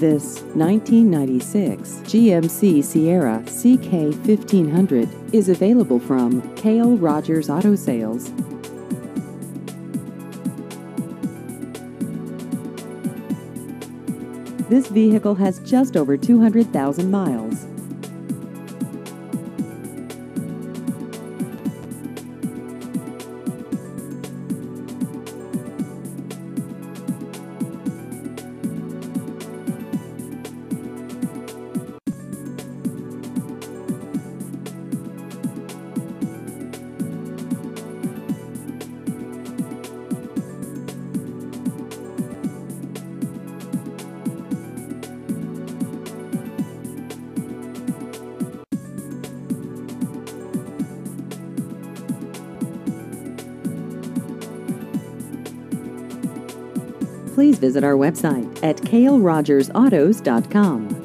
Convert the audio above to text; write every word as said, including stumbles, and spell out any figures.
This nineteen ninety-six G M C Sierra C K fifteen hundred is available from Cale Rogers Auto Sales. This vehicle has just over two hundred thousand miles. Please visit our website at cale rogers autos dot com.